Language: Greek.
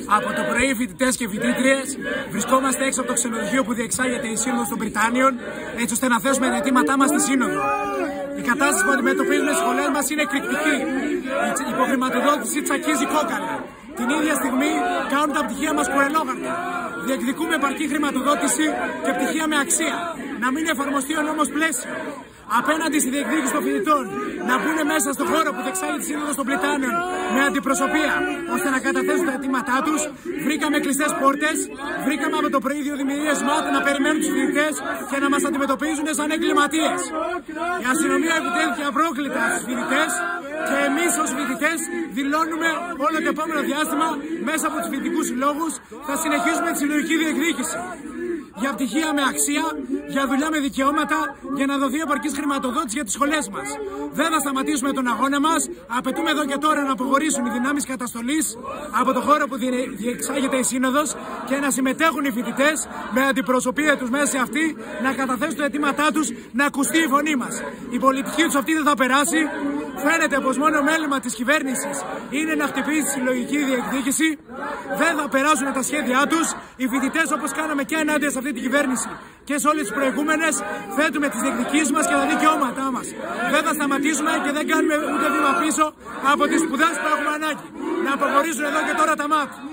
Από το πρωί, φοιτητές και φοιτήτριες, βρισκόμαστε έξω από το ξενοδοχείο που διεξάγεται η Σύνοδος των Βρυτάνιων, έτσι ώστε να θέσουμε τα αιτήματά μας στη Σύνοδο. Η κατάσταση που αντιμετωπίζουμε στις σχολές μας είναι εκρηκτική. Η υποχρηματοδότηση τσακίζει κόκαλα. Την ίδια στιγμή κάνουν τα πτυχία μας κουρελόγαρτα. Διεκδικούμε επαρκή χρηματοδότηση και πτυχία με αξία. Να μην εφαρμοστεί ο νόμος πλαίσιο. Απέναντι στη διεκδίκηση των φοιτητών να μπουν μέσα στον χώρο που διεξάγει τη Σύνοδος των Βρυτάνιων με αντιπροσωπεία ώστε να καταθέσουν τα αιτήματά τους, βρήκαμε κλειστές πόρτες, βρήκαμε από το πρωί 2 δημιουργίες ΜΑΤ να περιμένουν τους φοιτητές και να μας αντιμετωπίζουν σαν εγκληματίες. Η αστυνομία επιτέθηκε απρόκλητα στους φοιτητές και εμείς ως φοιτητές δηλώνουμε όλο το επόμενο διάστημα μέσα από τους φοιτητικούς συλλόγους θα συνεχίσουμε τη συλλογική διεκδίκηση. Για πτυχία με αξία, για δουλειά με δικαιώματα, για να δοθεί επαρκής χρηματοδότηση για τις σχολές μας. Δεν θα σταματήσουμε τον αγώνα μας. Απαιτούμε εδώ και τώρα να αποχωρήσουν οι δυνάμεις καταστολής από το χώρο που διεξάγεται η Σύνοδος και να συμμετέχουν οι φοιτητές με αντιπροσωπεία τους μέσα σε αυτή, να καταθέσουν τα αιτήματά τους, να ακουστεί η φωνή μας. Η πολιτική τους αυτή δεν θα περάσει. Φαίνεται πως μόνο μέλημα της κυβέρνησης είναι να χτυπήσει τη συλλογική διεκδίκηση. Δεν θα περάσουν τα σχέδιά τους. Οι φοιτητές, όπως κάναμε και ενάντια σε αυτή την κυβέρνηση και σε όλες τις προηγούμενες, θέτουμε τις διεκδικήσεις μας και τα δικαιώματά μας. Δεν θα σταματήσουμε και δεν κάνουμε ούτε βήμα πίσω από τις σπουδές που έχουμε ανάγκη. Να αποχωρήσουν εδώ και τώρα τα ΜΑΤ.